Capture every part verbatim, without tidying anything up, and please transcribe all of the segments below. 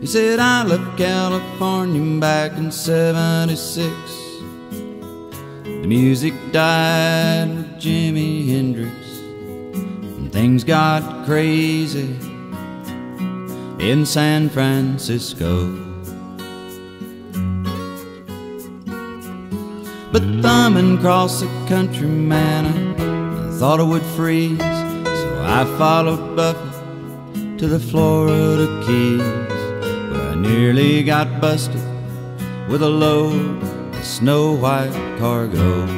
He said, I left California back in seventy-six. The music died with Jimi Hendrix, and things got crazy in San Francisco. But thumbing across the country, man, I thought I would freeze. So I followed Buffett to the Florida Keys, where I nearly got busted with a load of snow white cargo.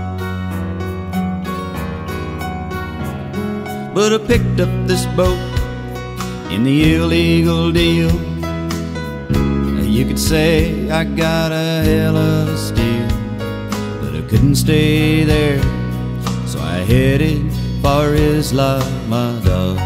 But I picked up this boat in the illegal deal. You could say I got a hell of a steal, but I couldn't stay there, so I headed for Islamabad.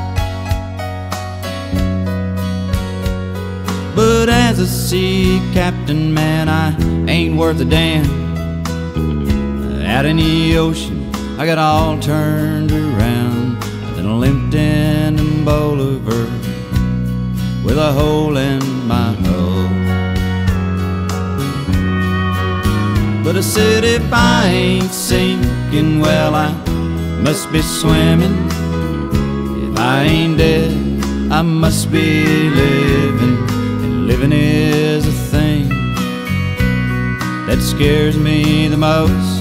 But as a sea captain, man, I ain't worth a damn. Out in the ocean, I got all turned around, then I limped into Bolivar with a hole in my hull. But I said, if I ain't sinking, well, I must be swimming. If I ain't dead, I must be living. And living is a thing that scares me the most.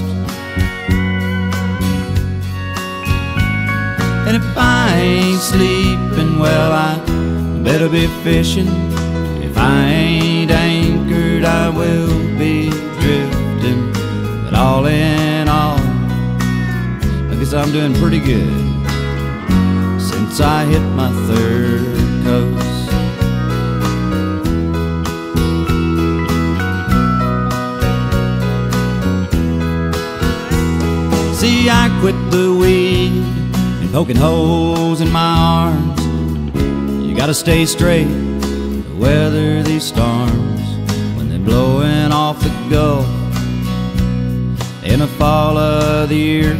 And if I ain't sleeping, well, I better be fishing. If I ain't anchored, I will be drifting. But all in all, I guess I'm doing pretty good since I hit my third coast. See, I quit the weed and poking holes in my arms. You gotta stay straight to weather these storms when they're blowing off the Gulf in the fall of the year.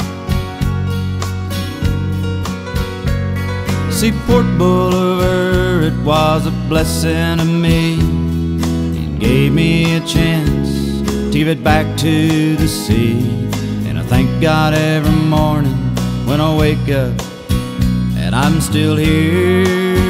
See, Port Boulevard, it was a blessing to me. It gave me a chance to give it back to the sea. And I thank God every morning when I wake up and I'm still here.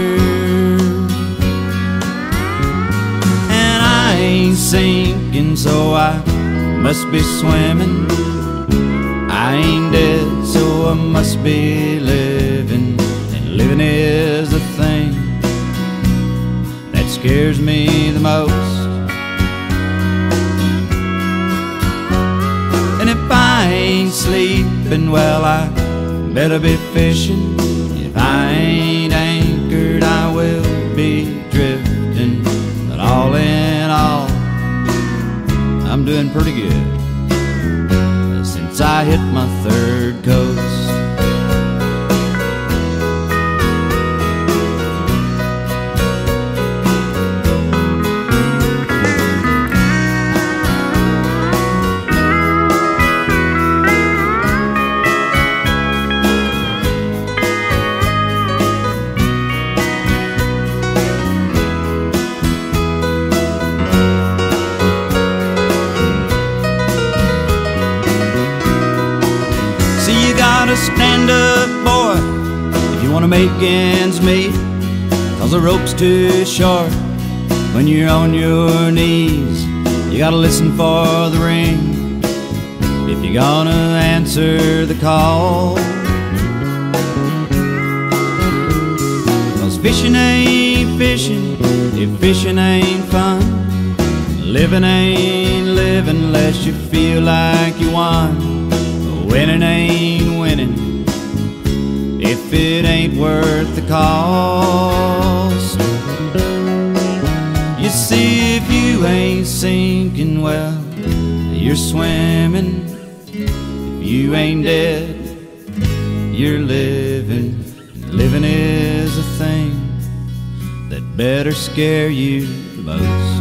And I ain't sinking, so I must be swimming. I ain't dead, so I must be living. And living is the thing that scares me the most. And if I ain't sleeping, well, I better be fishing. If I ain't anchored, I will be drifting. But all in all, I'm doing pretty good since I hit my third coast. Stand up, boy, if you want to make ends meet, 'cause the rope's too short when you're on your knees. You gotta listen for the ring if you're gonna answer the call. 'Cause fishing ain't fishing if fishing ain't fun. Living ain't living unless you feel like you won. Winning ain't winning if it ain't worth the cost. You see, if you ain't sinking, well, you're swimming. If you ain't dead, you're living. And living is a thing that better scare you the most.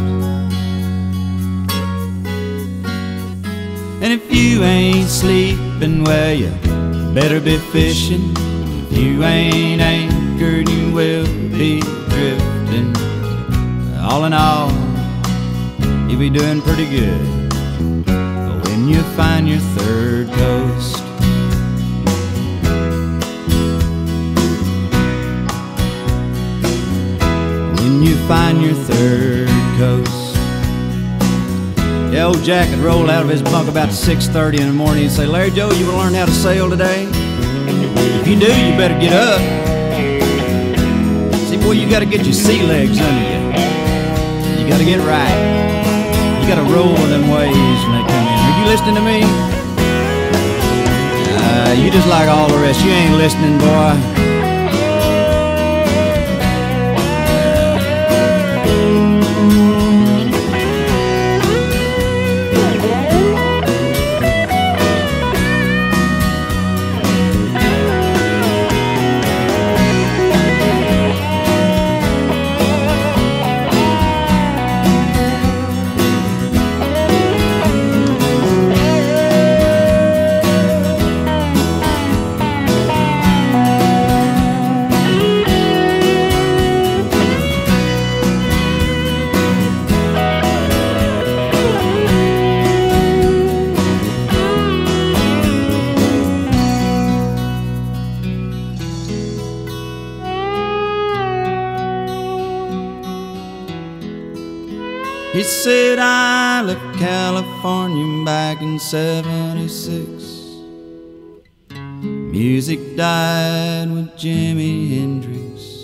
And if you ain't sleeping, well, you better be fishing. If you ain't anchored, you will be drifting. all in all, you'll be doing pretty good when you find your third coast. When you find your third coast. The old Jack would roll out of his bunk about six thirty in the morning and say, "Larry Joe, you want to learn how to sail today? If you do, you better get up. See, boy, you got to get your sea legs under you. You got to get right. You got to roll with them waves when they come in. Are you listening to me? Uh, you just like all the rest. You ain't listening, boy." He said, "I left California back in seventy-six. Music died with Jimi Hendrix.